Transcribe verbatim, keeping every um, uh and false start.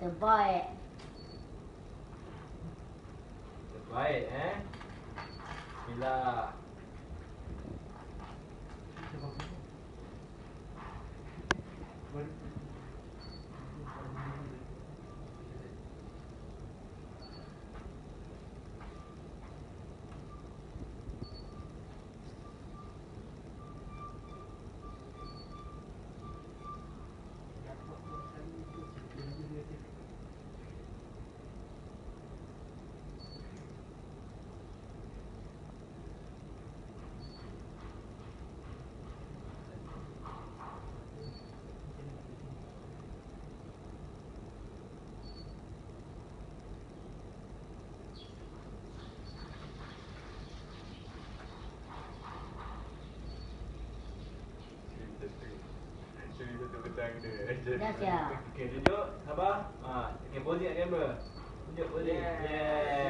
Terbaik. Terbaik eh. Bismillah. Dah siap. Okey, tunjuk. Sabar. Ha, okey, posing kat kamera. Tunjuk posing. Yeah.